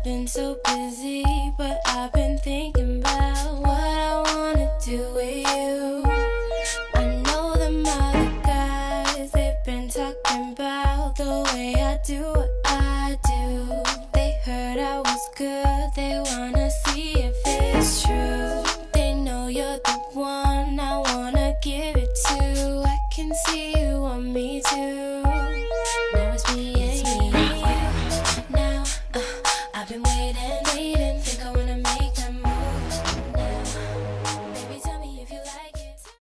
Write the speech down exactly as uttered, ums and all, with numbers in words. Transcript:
been so busy, but I've been thinking about what I wanna do with you. I know them other guys, they've been talking about the way I do what I do. They heard I was good, they wanna see if it's true. They know you're the one I wanna give it to. I can see you want me too. Now it's me and you. Now, uh, I've been waiting, waiting, think I wanna make